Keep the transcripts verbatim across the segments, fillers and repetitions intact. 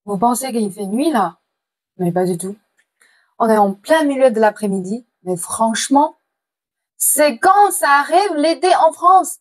Vous pensez qu'il fait nuit là? Mais pas du tout. On est en plein milieu de l'après-midi. Mais franchement, c'est quand ça arrive l'été en France?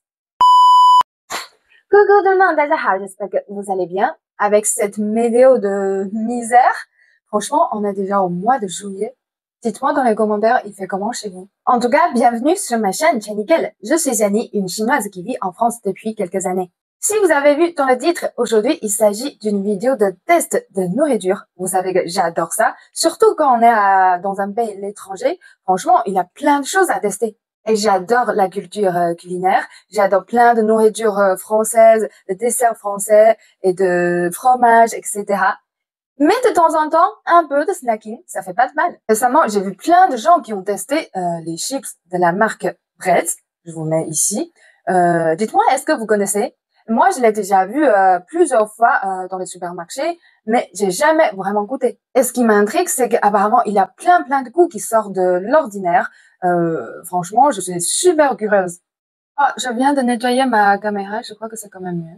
Coucou tout le monde, 大家好, j'espère que vous allez bien. Avec cette météo de misère, franchement, on est déjà au mois de juillet. Dites-moi dans les commentaires, il fait comment chez vous? En tout cas, bienvenue sur ma chaîne Nickel. Je suis Annie, une chinoise qui vit en France depuis quelques années. Si vous avez vu dans le titre, aujourd'hui, il s'agit d'une vidéo de test de nourriture. Vous savez que j'adore ça, surtout quand on est à, dans un pays l'étranger. Franchement, il y a plein de choses à tester. Et j'adore la culture euh, culinaire. J'adore plein de nourriture euh, française, de desserts français et de fromage, et cetera. Mais de temps en temps, un peu de snacking, ça fait pas de mal. Récemment, j'ai vu plein de gens qui ont testé euh, les chips de la marque Bretz. Je vous mets ici. Euh, dites-moi, est-ce que vous connaissez? Moi, je l'ai déjà vu euh, plusieurs fois euh, dans les supermarchés, mais j'ai jamais vraiment goûté. Et ce qui m'intrigue, c'est qu'apparemment, il y a plein plein de goûts qui sortent de l'ordinaire. Euh, franchement, je suis super curieuse. Ah, je viens de nettoyer ma caméra, je crois que c'est quand même mieux.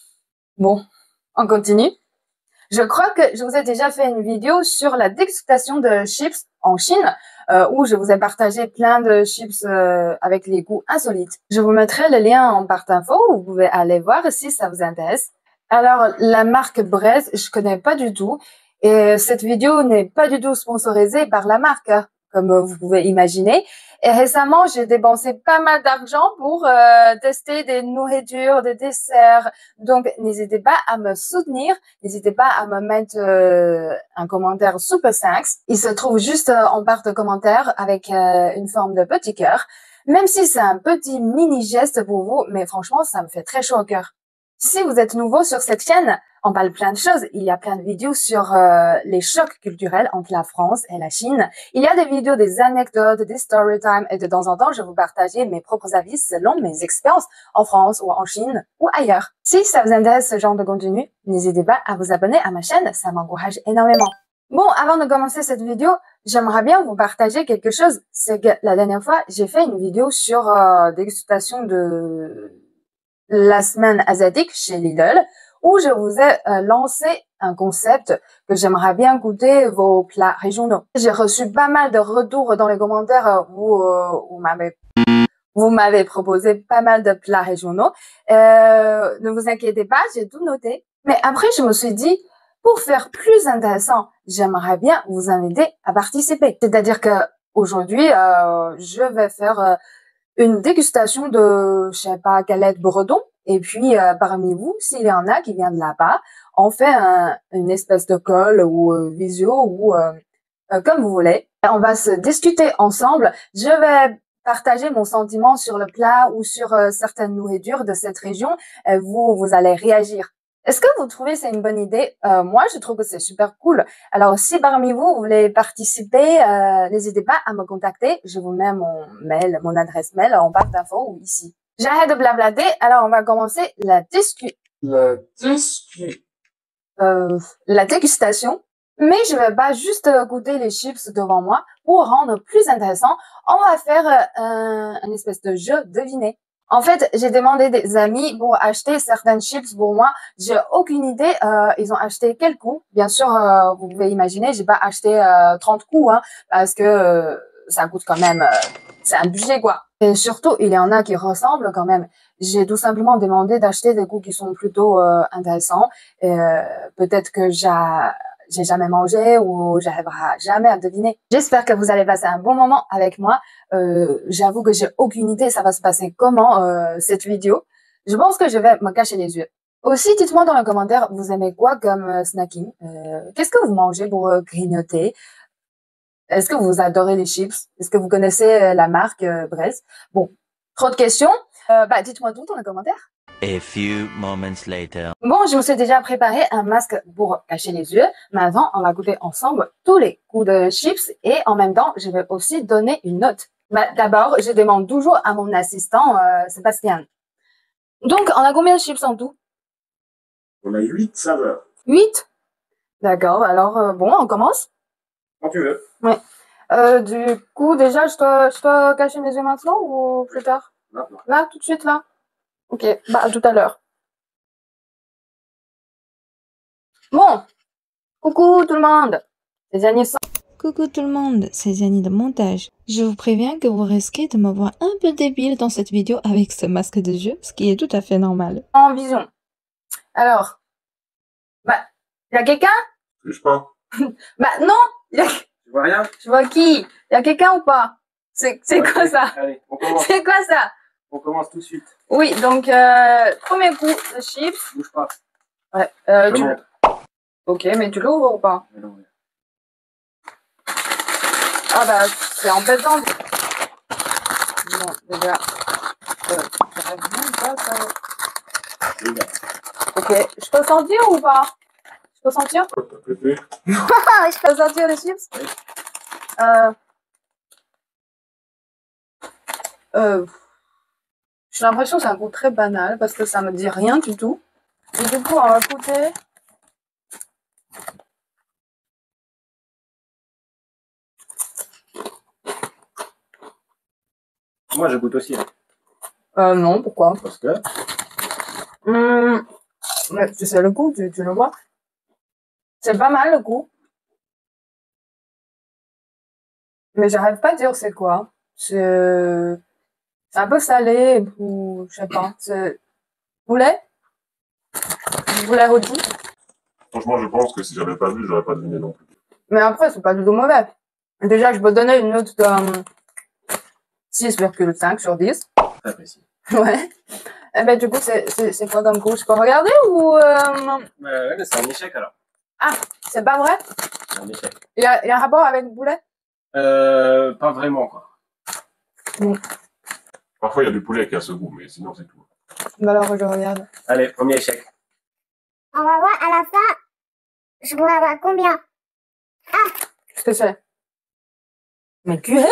Bon, on continue. Je crois que je vous ai déjà fait une vidéo sur la dégustation de chips en Chine, euh, où je vous ai partagé plein de chips euh, avec les goûts insolites. Je vous mettrai le lien en barre d'infos, vous pouvez aller voir si ça vous intéresse. Alors, la marque Braise, je connais pas du tout, et cette vidéo n'est pas du tout sponsorisée par la marque, comme vous pouvez imaginer. Et récemment, j'ai dépensé pas mal d'argent pour euh, tester des nourritures, des desserts. Donc, n'hésitez pas à me soutenir. N'hésitez pas à me mettre euh, un commentaire super cinq. Il se trouve juste euh, en barre de commentaires avec euh, une forme de petit cœur. Même si c'est un petit mini geste pour vous, mais franchement, ça me fait très chaud au cœur. Si vous êtes nouveau sur cette chaîne, on parle plein de choses. Il y a plein de vidéos sur euh, les chocs culturels entre la France et la Chine. Il y a des vidéos, des anecdotes, des story time et de temps en temps, je vais vous partager mes propres avis selon mes expériences en France ou en Chine ou ailleurs. Si ça vous intéresse ce genre de contenu, n'hésitez pas à vous abonner à ma chaîne, ça m'encourage énormément. Bon, avant de commencer cette vidéo, j'aimerais bien vous partager quelque chose. C'est que la dernière fois, j'ai fait une vidéo sur euh, dégustation de la semaine asiatique chez Lidl, où je vous ai euh, lancé un concept que j'aimerais bien goûter vos plats régionaux. J'ai reçu pas mal de retours dans les commentaires euh, où euh, vous m'avez vous m'avez proposé pas mal de plats régionaux. Euh, ne vous inquiétez pas, j'ai tout noté. Mais après, je me suis dit, pour faire plus intéressant, j'aimerais bien vous inviter à participer. C'est-à-dire que aujourd'hui, euh, je vais faire euh, une dégustation de, je sais pas, galette breton. Et puis, euh, parmi vous, s'il y en a qui viennent de là-bas, on fait un, une espèce de call ou euh, visio ou euh, euh, comme vous voulez. On va se discuter ensemble. Je vais partager mon sentiment sur le plat ou sur euh, certaines nourritures de cette région. Euh, vous, vous allez réagir. Est-ce que vous trouvez c'est une bonne idée? euh, Moi, je trouve que c'est super cool. Alors, si parmi vous, vous voulez participer, euh, n'hésitez pas à me contacter. Je vous mets mon mail, mon adresse mail en barre d'infos ou ici. J'arrête de blablater. Alors, on va commencer la discu... La discu... Euh, la dégustation. Mais je vais pas juste goûter les chips devant moi. Pour rendre plus intéressant, on va faire euh, un, un espèce de jeu deviné. En fait, j'ai demandé des amis pour acheter certaines chips pour moi. J'ai aucune idée. Euh, ils ont acheté quel coup? Bien sûr, euh, vous pouvez imaginer, j'ai pas acheté euh, trente coups, hein, parce que euh, ça coûte quand même. Euh, c'est un budget, quoi. Et surtout, il y en a qui ressemblent quand même. J'ai tout simplement demandé d'acheter des goûts qui sont plutôt euh, intéressants. Et euh, peut-être que j'ai j'ai jamais mangé ou j'arriverai jamais à deviner. J'espère que vous allez passer un bon moment avec moi. Euh, j'avoue que j'ai aucune idée ça va se passer comment euh, cette vidéo. Je pense que je vais me cacher les yeux. Aussi, dites-moi dans les commentaires, vous aimez quoi comme euh, snacking? euh, Qu'est-ce que vous mangez pour euh, grignoter? Est-ce que vous adorez les chips? Est-ce que vous connaissez euh, la marque euh, Braise? Bon, trop de questions. Euh, bah, dites-moi tout dans les commentaires. A few moments later. Bon, je me suis déjà préparé un masque pour cacher les yeux. Maintenant, on va goûter ensemble tous les coups de chips et en même temps, je vais aussi donner une note. Bah, d'abord, je demande toujours à mon assistant, euh, Sébastien. Donc, on a combien de chips en tout? On a huit saveurs. Huit? D'accord, alors euh, bon, on commence? Quand tu veux. Ouais. Euh, du coup, déjà, je dois, je dois cacher mes yeux maintenant ou plus tard? Maintenant. Là, tout de suite, là? Ok, bah à tout à l'heure. Bon, Coucou tout le monde, c'est Jenny. Coucou tout le monde, c'est Jenny de montage. Je vous préviens que vous risquez de me voir un peu débile dans cette vidéo avec ce masque de jeu, ce qui est tout à fait normal. En vision. Alors, bah, y a quelqu'un? Touche pas. Bah non, y a... Tu vois rien? Je vois qui? Y a quelqu'un ou pas? C'est c'est Ok, quoi ça? Allez, on commence. C'est quoi ça? On commence tout de suite. Oui, donc euh, premier coup de chips. Bouge pas. Ouais. Euh, Je tu... monte. Ok, mais tu l'ouvres ou pas? Je vais l'ouvrir. Ah bah c'est embêtant. Bon, déjà. Euh, j'arrive même pas, ça. Les gars. Ok, je peux sentir ou pas? Je peux sentir? T'as pété? Je peux sentir les chips? Oui. Euh... Euh... J'ai l'impression que c'est un goût très banal parce que ça me dit rien du tout. Et du coup, on va goûter. Moi, je goûte aussi. Euh, non, pourquoi? Parce que. Hum, mais tu sais le goût, tu, tu le vois. C'est pas mal le goût. Mais j'arrive pas à dire c'est quoi. C'est c'est un peu salé ou je sais pas. C'est poulet? Poulet rôti? Franchement, je pense que si j'avais pas vu, j'aurais pas deviné non plus. Mais après, c'est pas du tout mauvais. Déjà, je peux donner une note de euh, six virgule cinq sur dix. Très précis. Ouais. Et ben, du coup, c'est c'est- c'est quoi comme goût? Je peux regarder ou... Euh... Euh, ouais, mais c'est un échec alors. Ah, c'est pas vrai? C'est un échec. Il y a, il y a un rapport avec le poulet? Euh, pas vraiment quoi. Parfois, il y a du poulet qui a ce goût, mais sinon, c'est tout. Bah alors, je regarde. Allez, premier échec. On va voir à la fin, je pourrais avoir combien? Qu'est-ce que c'est? Mais curry?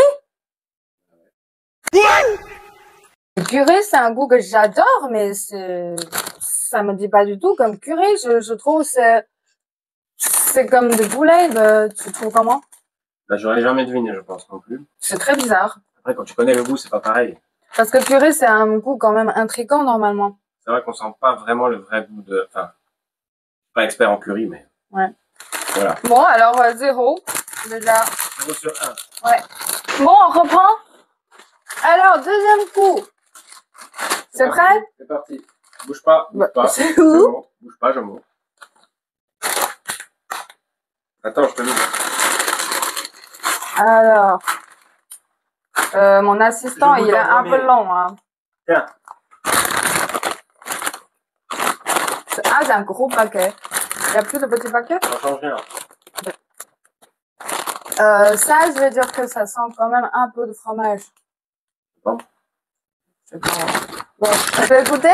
Le curry, c'est un goût que j'adore, mais c'est, ça me dit pas du tout comme curry. Je, je trouve c'est, c'est comme du poulet. De... Tu trouves comment? Bah, j'aurais jamais deviné, je pense non plus. C'est très bizarre. Après, quand tu connais le goût, c'est pas pareil. Parce que curry, c'est un goût quand même intriguant normalement. C'est vrai qu'on sent pas vraiment le vrai goût de. Enfin, je suis pas expert en curry, mais. Ouais. Voilà. Bon, alors euh, zéro. Déjà. zéro sur un. Ouais. Bon, on reprend. Alors, deuxième coup. C'est parti, prêt? C'est parti. Bouge pas, bouge Bah, pas. c'est Je où? monte. Bouge pas, je monte. Attends, je te l'ouvre. Alors, euh, mon assistant, Je vous il est en un premier. peu long. Hein. Tiens. C'est- Ah, c'est un gros paquet. Il n'y a plus de petits paquets? Ça change rien. Euh, ça, je vais dire que ça sent quand même un peu de fromage. Bon. Je sais pas. Bon, je vais goûter?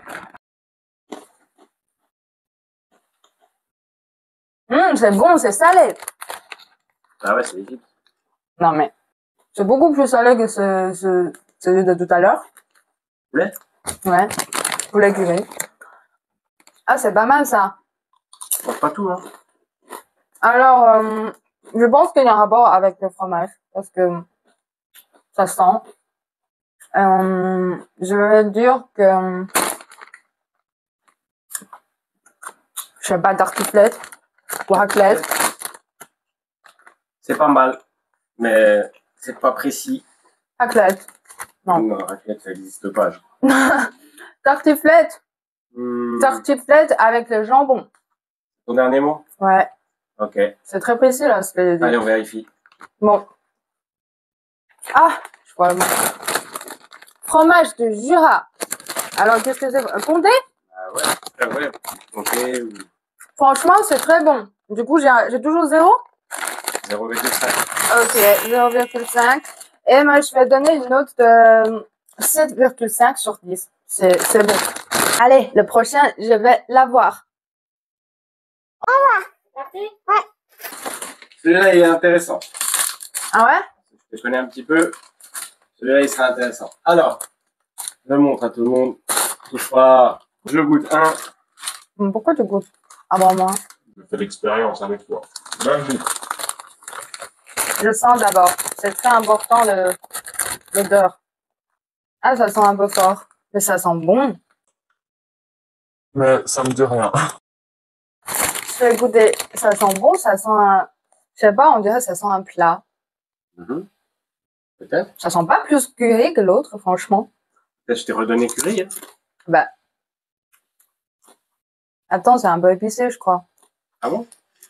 Hum, c'est bon, c'est salé. Ah ouais, c'est legit. Non, mais c'est beaucoup plus salé que ce, ce, celui de tout à l'heure. Poulet? Ouais, poulet curry. Ah, c'est pas mal ça. Je mange pas tout, hein. Alors, euh, je pense qu'il y a un rapport avec le fromage parce que ça sent. Euh, je vais dire que je sais pas, tartiflette ou raclette. C'est pas mal, mais c'est pas précis. Raclette. Non. Non, raclette, ça n'existe pas. Je crois. Tartiflette. Hmm, Tartiflette avec le jambon. Ton dernier mot? Ouais, Ok. c'est très précis là ce que j'ai dit. Allez, on vérifie. Bon. Ah, je crois. Fromage de Jura. Alors, qu'est-ce que c'est? Condé? Ah ouais. Ah ouais. Ok. ou Franchement, c'est très bon. Du coup, j'ai j'ai toujours zéro? zéro virgule cinq. Ok, zéro virgule cinq. Et moi, je vais donner une note de sept virgule cinq sur dix. C'est c'est bon. Allez, le prochain, je vais l'avoir. Parti? Ouais. Celui-là, il est intéressant. Ah ouais? Je te connais un petit peu. Celui-là, il sera intéressant. Alors, je montre à tout le monde. Touche pas. Je goûte un. Hum, Pourquoi tu goûtes avant moi? Je fais l'expérience avec toi. Même vous. Je sens d'abord. C'est très important le l'odeur. Ah, ça sent un peu fort. Mais ça sent bon. Mais ça me dit rien. Je Je vais goûter. Ça sent bon, ça sent un... Je sais pas, on dirait que ça sent un plat. Mm-hmm. Peut-être. Ça sent pas plus curry que l'autre, franchement. Peut-être je t'ai redonné curry. Hein. Bah. Attends, c'est un peu épicé, je crois. Ah bon?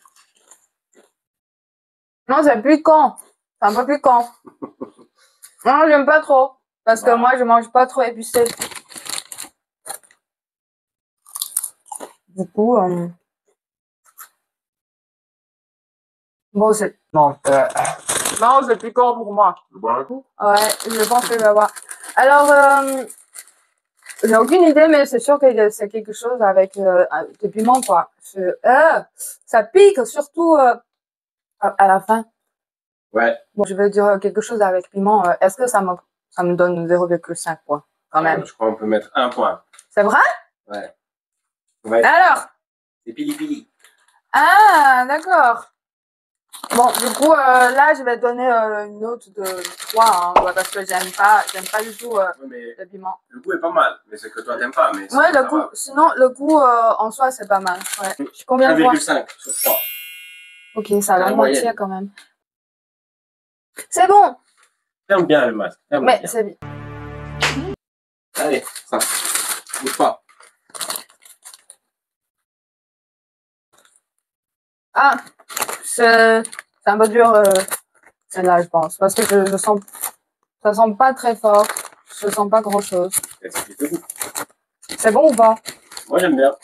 Non, c'est piquant. C'est un peu piquant. Non, j'aime pas trop. Parce que Bah. moi, je mange pas trop épicé. Du coup, euh... bon, c'est... Non, euh... non, c'est piquant pour moi. Tu veux boire un coup? Ouais, je pense que je vais avoir. Alors, euh... j'ai aucune idée, mais c'est sûr que c'est quelque chose avec euh, des piments, quoi. Je... Euh, ça pique, surtout euh, à la fin. Ouais. Bon, je vais dire quelque chose avec piment. Euh, Est-ce que ça me, ça me donne zéro virgule cinq points, quand même? Euh, je crois qu'on peut mettre un point. C'est vrai? Ouais. Ouais. Alors? C'est pili pili. Ah, d'accord. Bon, du coup, euh, là, je vais donner euh, une note de trois, hein, parce que j'aime pas, j'aime pas du tout euh, Ouais, mais le piment. le goût est pas mal. Mais c'est que toi t'aimes pas. Mais Ouais, ça le goût, va. sinon, le goût euh, en soi, c'est pas mal. Ouais. Je suis combien de fois? un virgule cinq sur trois. Ok, ça a La la moitié moyenne. quand même. C'est bon, Ferme bien le masque. Ferme mais bien. c'est bien. Allez, ça. Bouge pas. Ah, c'est c'est un peu dur, euh, celle-là, je pense. Parce que je, je sens, ça sent pas très fort. Je sens pas grand-chose. Est-ce que c'est goût? C'est bon ou pas? Moi j'aime bien.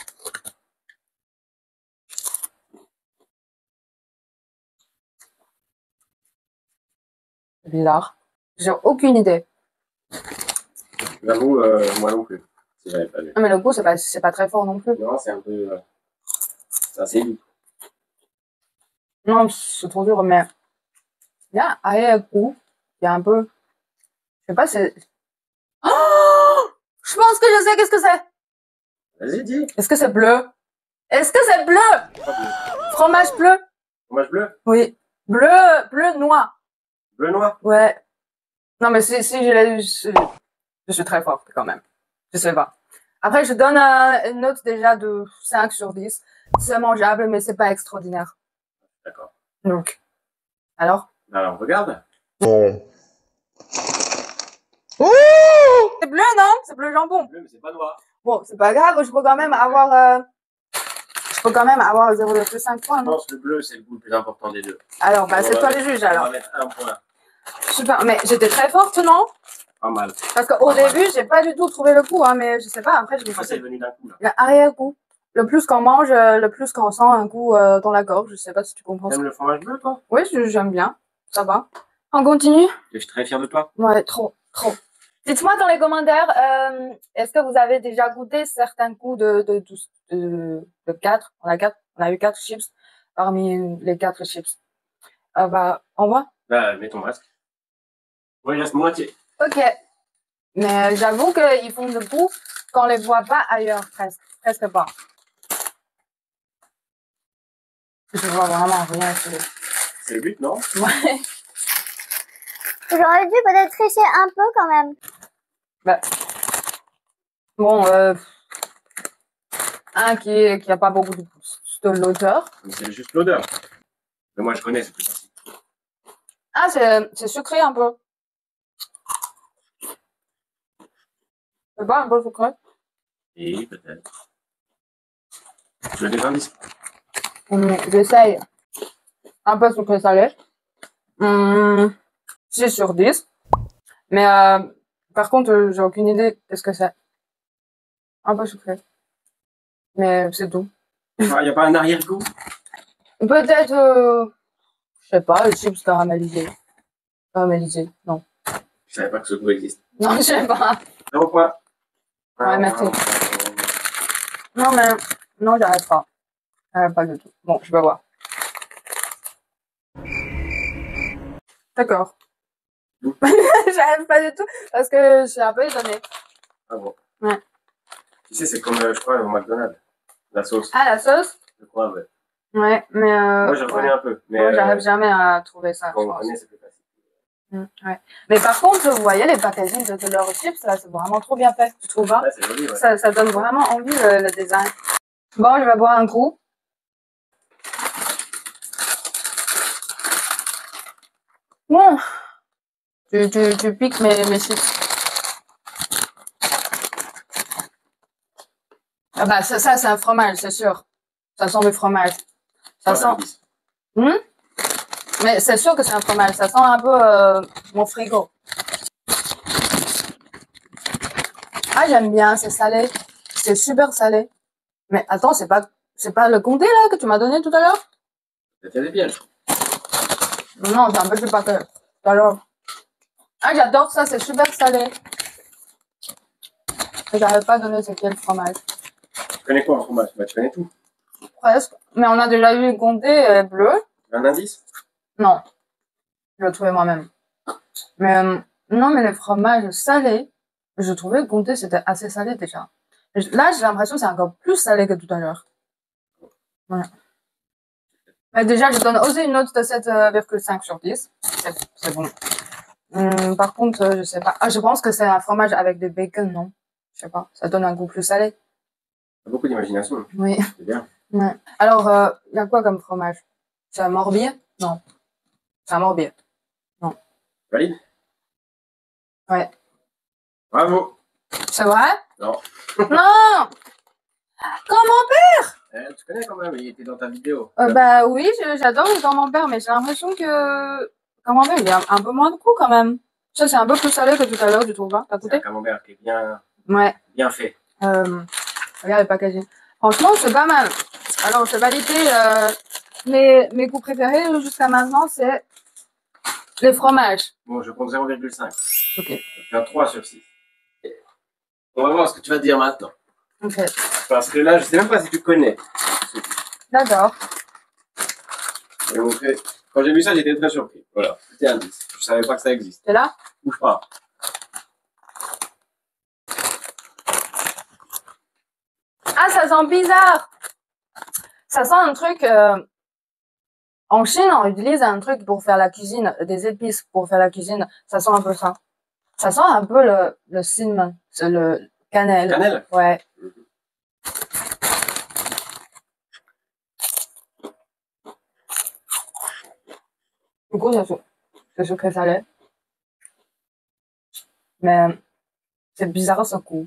C'est bizarre. J'ai aucune idée. J'avoue, euh, moi non plus. Si j'avais pas vu. Non, mais le goût, c'est pas, c'est pas très fort non plus. Non, c'est un peu. Euh, c'est assez doux. Non, c'est trop dur, mais il y a un arrière-goût. Il y a un peu. Je sais pas, c'est. Oh! Je pense que je sais qu'est-ce que c'est. Vas-y, dis. Est-ce que c'est bleu? Est-ce que c'est bleu? Pas bleu. Fromage bleu? Fromage bleu? Oui. Bleu, bleu noir. Bleu noir? Ouais. Non, mais si, si je l'ai eu, je, je suis très forte quand même. Je sais pas. Après, je donne un- une note déjà de cinq sur dix. C'est mangeable, mais c'est pas extraordinaire. D'accord. Donc. Alors? Alors, regarde. Non. C'est bleu, non? C'est bleu jambon. Bleu, mais c'est pas noir. Bon, c'est pas grave, je peux quand même avoir, euh, je peux quand même avoir zéro virgule cinq points, Je non? pense que le bleu, c'est le goût le plus important des deux. Alors, bah, On c'est va toi le mettre- juge, On va alors. mettre un point. Super, mais j'étais très forte, non? Pas mal. Parce qu'au début, j'ai pas du tout trouvé le coup, hein, mais je sais pas, après, je me Pourquoi suis c'est venu d'un coup, là? le arrière-goût. Le plus qu'on mange, euh, le plus qu'on sent un goût euh, dans la gorge, je sais pas si tu comprends ça. T'aimes le fromage bleu, toi? Oui, je- j'aime bien, ça va. On continue? Je suis très fier de toi. Ouais, trop, trop. Dites-moi dans les commentaires, euh, est-ce que vous avez déjà goûté certains coups de, de, de, de, de quatre? On a quatre, on a eu quatre chips parmi les quatre chips. Euh, bah, on voit? Là, mets ton masque. Ouais, il reste moitié. Ok. Mais j'avoue qu'ils font de goût qu'on les voit pas ailleurs, presque. Presque pas. Je vois vraiment rien. sur- C'est le but, non? Ouais. J'aurais dû peut-être tricher un peu quand même. Bah. Bon, euh, un qui, qui a pas beaucoup de, de l'odeur. Mais c'est juste l'odeur. Mais moi, je connais, c'est plus facile. Ah, c'est c'est sucré un peu. C'est pas un peu sucré? Et peut-être. Tu veux des indices? Hum, J'essaye. Un peu sucré salé. Hum, six sur dix. Mais euh, par contre, euh, j'ai aucune idée de ce que c'est. Un peu sucré. Mais c'est tout. Il n'y a pas un arrière-goût? Peut-être, euh, je sais pas, les chips caramélisés. Caramélisés, non. Je savais pas que ce goût existe. Non, je sais pas. Zéro point. Ouais, merci. Non, mais, non, j'arrête pas. J'arrête pas du tout. Bon, je vais voir. D'accord. J'arrive pas du tout parce que je suis un peu étonnée. Ah bon? Ouais. Tu sais, c'est comme, euh, je crois, au McDonald's. La sauce. Ah, la sauce? Je crois, ouais. Ouais, mais euh, Moi, je reconnais ouais. un peu. Mais Moi, j'arrive euh, jamais à trouver ça, quand je on pense. connaît, c'est plus facile. Mm, ouais. Mais par contre, vous voyez les packaging de, de leurs chips, là, c'est vraiment trop bien fait, tu trouves pas? Ouais, c'est joli, ouais. Ça, ça donne vraiment envie, le, le design. Bon, je vais boire un coup. Bon. Tu, tu, tu piques mes, mes chips. Ah bah ça, ça c'est un fromage, c'est sûr. Ça sent le fromage. Ça sent... Hmm? Mais c'est sûr que c'est un fromage. Ça sent un peu euh, mon frigo. Ah, j'aime bien, c'est salé. C'est super salé. Mais attends, c'est pas, c'est pas le comté là que tu m'as donné tout à l'heure? C'était des pièges. Non, c'est un peu plus pas que tout à l'heure. Ah, j'adore ça, c'est super salé. J'arrive pas à donner c'est quel fromage. Tu connais quoi en fromage? Bah, tu connais tout. Presque. Mais on a déjà eu le comté euh, bleu. Un indice? Non. Je l'ai trouvé moi-même. Mais euh, non, mais les fromages salés, je trouvais que le comté c'était assez salé déjà. Là, j'ai l'impression que c'est encore plus salé que tout à l'heure. Voilà. Mais déjà, je donne aussi une note de sept virgule cinq sur dix. C'est bon. Hum, par contre, euh, je sais pas. Ah, je pense que c'est un fromage avec du bacon, non? Je sais pas. Ça donne un goût plus salé. T'as beaucoup d'imagination. Oui. C'est bien. Ouais. Alors, il euh, y a quoi comme fromage? C'est un morbier? Non. C'est un morbier. Non. Valide? Ouais. Bravo. C'est vrai? Non. Non! Comment? Eh, tu connais quand même, il était dans ta vidéo. Euh, bah oui, je- j'adore le camembert, mais j'ai l'impression que camembert, il y a un peu moins de goût quand même. Ça, c'est un peu plus salé que tout à l'heure, tu trouves pas? T'as C'est un goûté? camembert qui est bien, Ouais. bien fait. Euh, regarde le packaging. Franchement, c'est pas mal. Alors, je vais valider euh, mes, mes goûts préférés jusqu'à maintenant, c'est les fromages. Bon, je compte zéro virgule cinq. Ok. Je fais un trois sur six. On va voir ce que tu vas dire maintenant. Ok. Parce que là, je sais même pas si tu connais. D'accord. Je vais montrer. Quand j'ai vu ça, j'étais très surpris. Voilà, c'était un indice. Je savais pas que ça existe. T'es là? Bouge pas. Ah, ça sent bizarre. Ça sent un truc... euh, En Chine, on utilise un truc pour faire la cuisine, des épices pour faire la cuisine. Ça sent un peu ça. Ça sent un peu le, le cinnamon, c'est le cannelle. Cannelle? Ouais. Du coup, c'est su- c'est sucré salé. Mais c'est bizarre ce goût.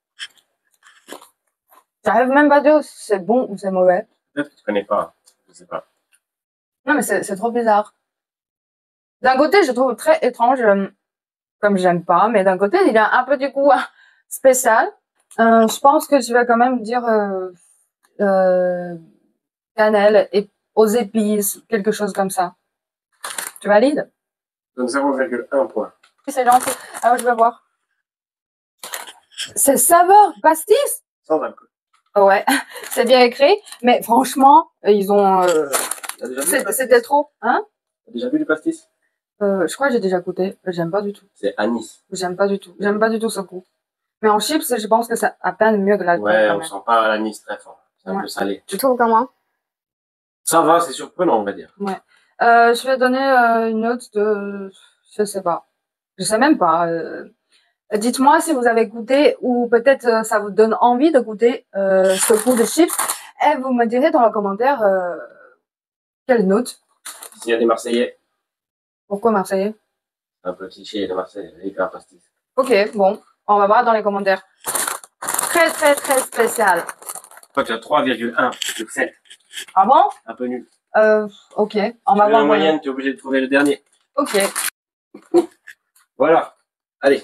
J'arrive même pas à dire si c'est bon ou c'est mauvais. Peut-être que tu connais pas. Je sais pas. Non, mais c'est c'est trop bizarre. D'un côté, je trouve très étrange, euh, comme j'aime pas, mais d'un côté, il a un peu du goût euh, spécial. Euh, je pense que je vais quand même dire euh, euh, cannelle et aux épices, quelque chose comme ça. Tu valides? Je donne zéro virgule un point. C'est gentil. Alors, je vais voir. C'est saveur pastis? Sans alcool. Ouais, c'est bien écrit, mais franchement, ils ont... euh, T'as déjà vu du c'est- pastis? C'était trop, hein? T'as déjà vu du pastis? Euh, je crois que j'ai déjà goûté. J'aime pas du tout. C'est anis. J'aime pas du tout. J'aime pas du tout ce goût. Mais en chips, je pense que c'est à peine mieux que l'alcool. Ouais, quand on même. sent pas l'anis très fort. C'est un Ouais. peu salé. Tu trouves comment? Ça va, c'est surprenant, on va dire. Euh, je vais donner euh, une note de... Je sais pas. Je sais même pas. euh, Dites-moi si vous avez goûté ou peut-être euh, ça vous donne envie de goûter euh, ce goût de chips. Et vous me direz dans les commentaires euh, quelle note. S'il y a des Marseillais, Pourquoi Marseillais? un peu cliché de Marseille, avec un pastis. Ok, bon. On va voir dans les commentaires. Très, très, très spécial. Toi, tu as trois virgule un sur sept. Ah bon? Un peu nul. Euh, ok. On va Tu veux voir. la moyenne, tu es obligé de trouver le dernier. Ok. Voilà. Allez.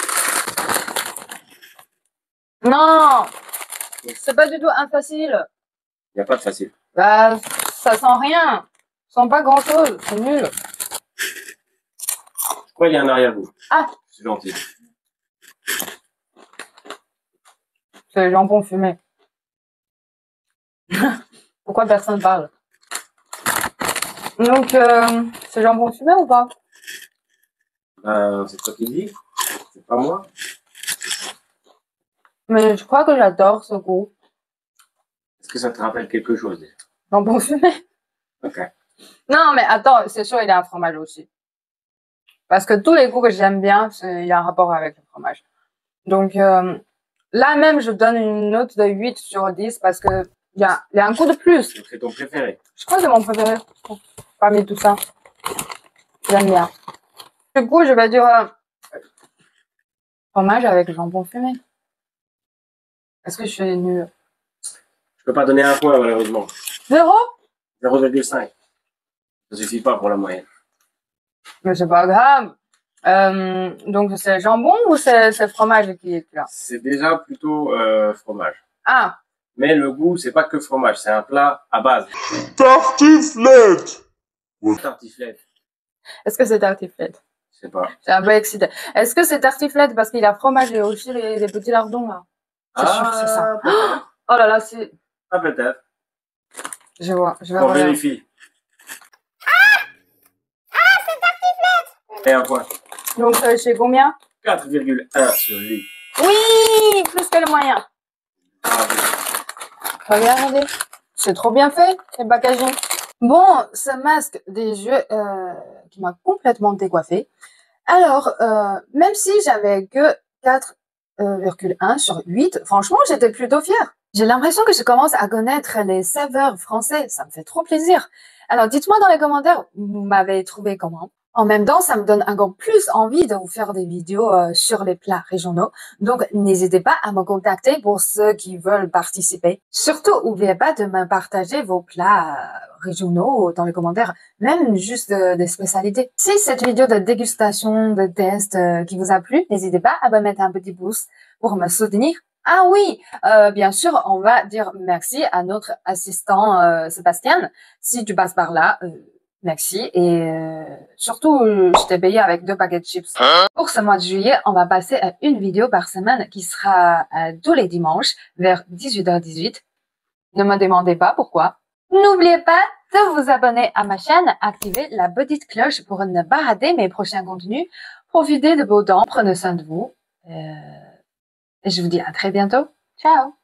Non! C'est pas du tout infacile. Il n'y a pas de facile. Bah, ça sent rien. Ça sent pas grand chose. C'est nul. Je crois qu'il y a un arrière-goût. Ah! C'est gentil. C'est le jambon fumé. Pourquoi personne parle? Donc, euh, c'est jambon fumé ou pas? Ben, c'est toi qui le dis. C'est pas moi. Mais je crois que j'adore ce goût. Est-ce que ça te rappelle quelque chose déjà? Jambon fumé. Ok. Non, mais attends, c'est sûr, il y a un fromage aussi. Parce que tous les goûts que j'aime bien, c'est- il y a un rapport avec le fromage. Donc, euh, là même, je donne une note de huit sur dix parce que il y a, il y a un goût de plus. Donc c'est ton préféré. Je crois que c'est mon préféré parmi tout ça. J'aime bien. Du coup, je vais dire euh, fromage avec jambon fumé. Est-ce que je suis nulle? Je peux pas donner un point, malheureusement. Zéro? zéro virgule cinq. Ça suffit pas pour la moyenne. Mais c'est pas grave. Euh, donc, c'est jambon ou c'est c'est fromage qui est là? C'est déjà plutôt euh, fromage. Ah, Mais le goût, c'est pas que fromage, c'est un plat à base. Tartiflette. Tartiflette. est-ce que c'est tartiflette? Je sais pas. J'ai un peu excité. Est-ce que c'est tartiflette parce qu'il y a fromage et aussi les, les petits lardons là? C'est sûr que c'est ça. peut-être. Oh là là, c'est... Ah, peut-être. Je vois, je vais On regarder. vérifie. Et un point. Donc, euh, c'est combien? quatre virgule un sur huit. Oui, plus que le moyen. Bravo. Regardez, c'est trop bien fait, le packaging. Bon, ce masque des yeux euh, qui m'a complètement décoiffé. Alors, euh, même si j'avais que quatre virgule un sur huit, franchement, j'étais plutôt fière. J'ai l'impression que je commence à connaître les saveurs français. Ça me fait trop plaisir. Alors, dites-moi dans les commentaires, vous m'avez trouvé comment? En même temps, ça me donne encore plus envie de vous faire des vidéos euh, sur les plats régionaux. Donc, n'hésitez pas à me contacter pour ceux qui veulent participer. Surtout, n'oubliez pas de me partager vos plats euh, régionaux dans les commentaires, même juste euh, des spécialités. Si cette vidéo de dégustation, de test euh, qui vous a plu, n'hésitez pas à me mettre un petit pouce pour me soutenir. Ah oui, euh, bien sûr, on va dire merci à notre assistant euh, Sébastien. Si tu passes par là, euh, merci. Et euh, surtout, euh, je t'ai payé avec deux paquets de chips. Pour ce mois de juillet, on va passer à une vidéo par semaine qui sera euh, tous les dimanches vers dix-huit heures dix-huit. Ne me demandez pas pourquoi. N'oubliez pas de vous abonner à ma chaîne, activer la petite cloche pour ne pas rater mes prochains contenus. Profitez de beau temps, prenez soin de vous. Euh, et je vous dis à très bientôt. Ciao!